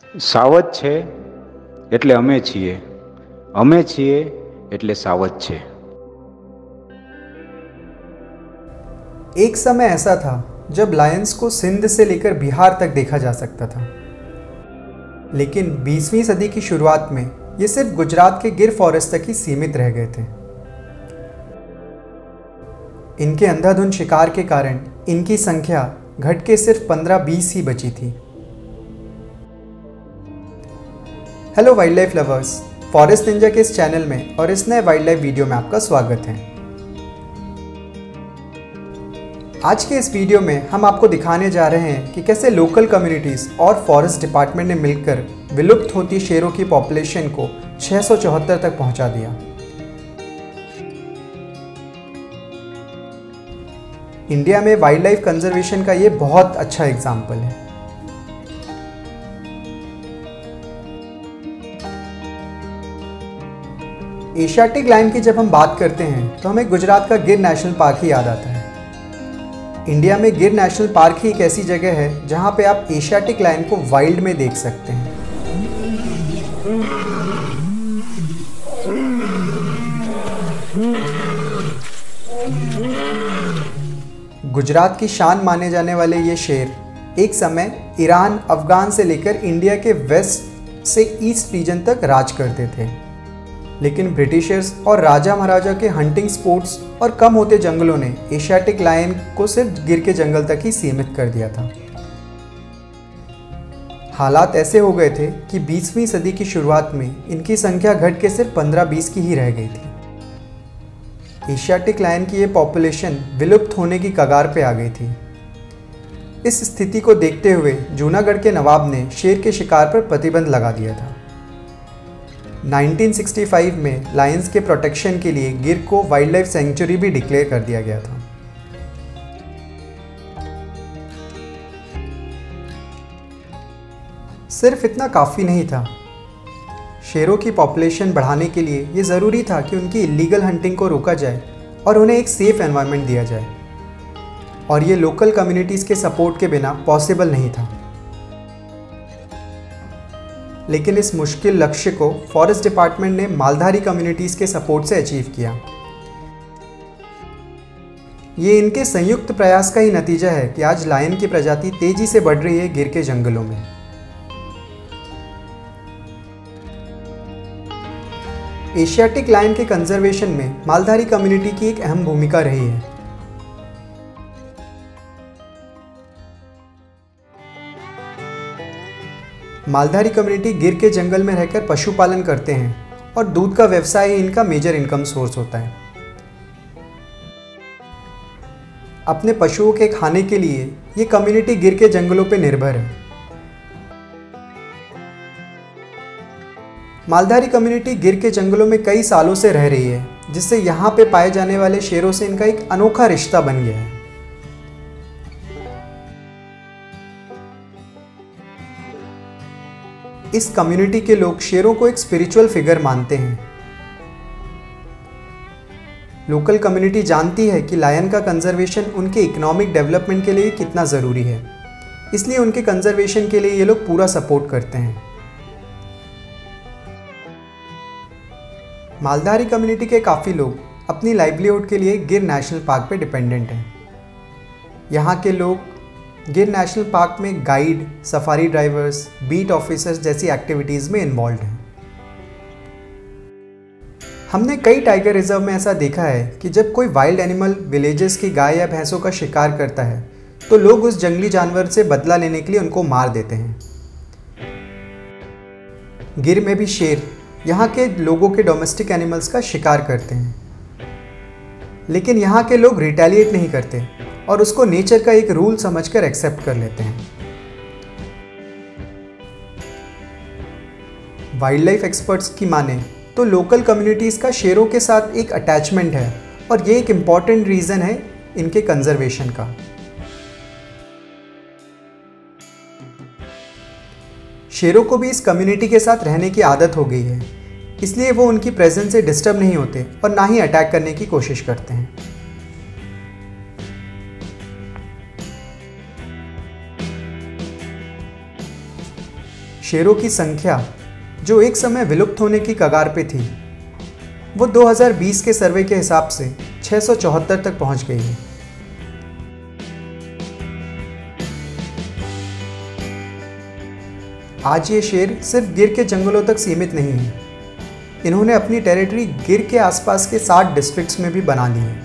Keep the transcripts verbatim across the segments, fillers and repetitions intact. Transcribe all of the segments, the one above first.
સાવધ છે એટલે અમે છીએ, અમે છીએ એટલે સાવધ છે। एक समय ऐसा था जब लायंस को सिंध से लेकर बिहार तक देखा जा सकता था, लेकिन बीसवीं सदी की शुरुआत में ये सिर्फ गुजरात के गिर फॉरेस्ट तक ही सीमित रह गए थे। इनके अंधाधुंध शिकार के कारण इनकी संख्या घट के सिर्फ पंद्रह बीस ही बची थी। Hello wild life lovers, forest ninja के इस चैनल में और इस नए वाइल्ड लाइफ वीडियो में आपका स्वागत है। आज के इस वीडियो में हम आपको दिखाने जा रहे हैं कि कैसे लोकल कम्युनिटीज़ और फॉरेस्ट डिपार्टमेंट ने मिलकर विलुप्त होती शेरों की पॉपुलेशन को छह सौ चौहत्तर तक पहुंचा दिया। इंडिया में वाइल्ड लाइफ कंजर्वेशन का ये बहुत अच्छा एग्जाम्पल है। एशियाटिक लायन की जब हम बात करते हैं तो हमें गुजरात का गिर नेशनल पार्क ही याद आता है। इंडिया में गिर नेशनल पार्क ही एक ऐसी जगह है जहां पे आप एशियाटिक लायन को वाइल्ड में देख सकते हैं। गुजरात की शान माने जाने वाले ये शेर एक समय ईरान, अफगान से लेकर इंडिया के वेस्ट से ईस्ट रीजन तक राज करते थे, लेकिन ब्रिटिशर्स और राजा महाराजा के हंटिंग स्पोर्ट्स और कम होते जंगलों ने एशियाटिक लायन को सिर्फ गिर के जंगल तक ही सीमित कर दिया था। हालात ऐसे हो गए थे कि बीसवीं सदी की शुरुआत में इनकी संख्या घट के सिर्फ पंद्रह बीस की ही रह गई थी। एशियाटिक लायन की ये पॉपुलेशन विलुप्त होने की कगार पे आ गई थी। इस स्थिति को देखते हुए जूनागढ़ के नवाब ने शेर के शिकार पर प्रतिबंध लगा दिया था। उन्नीस सौ पैंसठ में लायंस के प्रोटेक्शन के लिए गिर को वाइल्ड लाइफ सेंचुरी भी डिक्लेयर कर दिया गया था। सिर्फ इतना काफ़ी नहीं था। शेरों की पॉपुलेशन बढ़ाने के लिए ये ज़रूरी था कि उनकी इलीगल हंटिंग को रोका जाए और उन्हें एक सेफ एनवायरनमेंट दिया जाए, और ये लोकल कम्युनिटीज़ के सपोर्ट के बिना पॉसिबल नहीं था। लेकिन इस मुश्किल लक्ष्य को फॉरेस्ट डिपार्टमेंट ने मालधारी कम्युनिटीज़ के सपोर्ट से अचीव किया। ये इनके संयुक्त प्रयास का ही नतीजा है कि आज लायन की प्रजाति तेजी से बढ़ रही है गिर के जंगलों में। एशियाटिक लायन के कंजर्वेशन में मालधारी कम्युनिटी की एक अहम भूमिका रही है। मालधारी कम्युनिटी गिर के जंगल में रहकर पशुपालन करते हैं और दूध का व्यवसाय ही इनका मेजर इनकम सोर्स होता है। अपने पशुओं के खाने के लिए ये कम्युनिटी गिर के जंगलों पर निर्भर है। मालधारी कम्युनिटी गिर के जंगलों में कई सालों से रह रही है, जिससे यहाँ पे पाए जाने वाले शेरों से इनका एक अनोखा रिश्ता बन गया है। इस कम्युनिटी के लोग शेरों को एक स्पिरिचुअल फिगर मानते हैं। लोकल कम्युनिटी जानती है कि लायन का कंजर्वेशन उनके इकोनॉमिक डेवलपमेंट के लिए कितना ज़रूरी है, इसलिए उनके कंजर्वेशन के लिए ये लोग पूरा सपोर्ट करते हैं। मालधारी कम्युनिटी के काफ़ी लोग अपनी लाइवलीहुड के लिए गिर नेशनल पार्क पे डिपेंडेंट हैं। यहाँ के लोग गिर नेशनल पार्क में guide, safari drivers, beat officers जैसी एक्टिविटीज़ में इन्वॉल्व हैं। हमने कई टाइगर रिजर्व में ऐसा देखा है कि जब कोई वाइल्ड एनिमल विलेजेस की गाय या भैंसों का शिकार करता है तो लोग उस जंगली जानवर से बदला लेने के लिए उनको मार देते हैं। गिर में भी शेर यहाँ के लोगों के डोमेस्टिक एनिमल्स का शिकार करते हैं, लेकिन यहाँ के लोग रिटेलिएट नहीं करते और उसको नेचर का एक रूल समझकर एक्सेप्ट कर लेते हैं। वाइल्ड लाइफ एक्सपर्ट्स की माने तो लोकल कम्युनिटीज़ का शेरों के साथ एक अटैचमेंट है और ये एक इम्पॉर्टेंट रीज़न है इनके कंजर्वेशन का। शेरों को भी इस कम्युनिटी के साथ रहने की आदत हो गई है, इसलिए वो उनकी प्रेजेंस से डिस्टर्ब नहीं होते और ना ही अटैक करने की कोशिश करते हैं। शेरों की संख्या जो एक समय विलुप्त होने की कगार पे थी, वो दो हज़ार बीस के सर्वे के हिसाब से छह सौ चौहत्तर तक पहुंच गई है। आज ये शेर सिर्फ गिर के जंगलों तक सीमित नहीं है, इन्होंने अपनी टेरिटरी गिर के आसपास के सात डिस्ट्रिक्ट्स में भी बना ली है।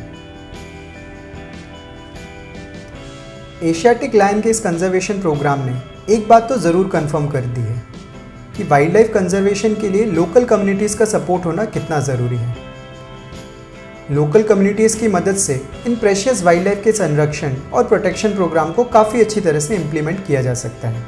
एशियाटिक लायन के इस कंजर्वेशन प्रोग्राम ने एक बात तो ज़रूर कंफर्म कर दी है कि वाइल्ड लाइफ कंजर्वेशन के लिए लोकल कम्युनिटीज़ का सपोर्ट होना कितना ज़रूरी है। लोकल कम्युनिटीज़ की मदद से इन प्रेशियस वाइल्ड लाइफ के संरक्षण और प्रोटेक्शन प्रोग्राम को काफ़ी अच्छी तरह से इम्प्लीमेंट किया जा सकता है।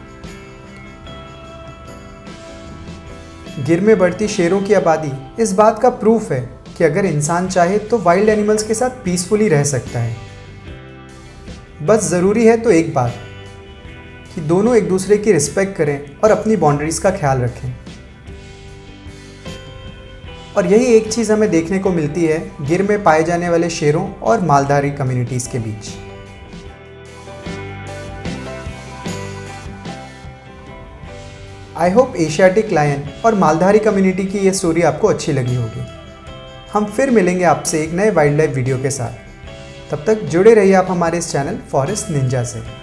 गिर में बढ़ती शेरों की आबादी इस बात का प्रूफ है कि अगर इंसान चाहे तो वाइल्ड एनिमल्स के साथ पीसफुली रह सकता है। बस ज़रूरी है तो एक बात कि दोनों एक दूसरे की रिस्पेक्ट करें और अपनी बाउंड्रीज़ का ख्याल रखें। और यही एक चीज़ हमें देखने को मिलती है गिर में पाए जाने वाले शेरों और मालधारी कम्युनिटीज़ के बीच। आई होप एशियाटिक लायन और मालधारी कम्युनिटी की ये स्टोरी आपको अच्छी लगी होगी। हम फिर मिलेंगे आपसे एक नए वाइल्ड लाइफ वीडियो के साथ। तब तक जुड़े रहिए आप हमारे इस चैनल फॉरेस्ट निंजा से।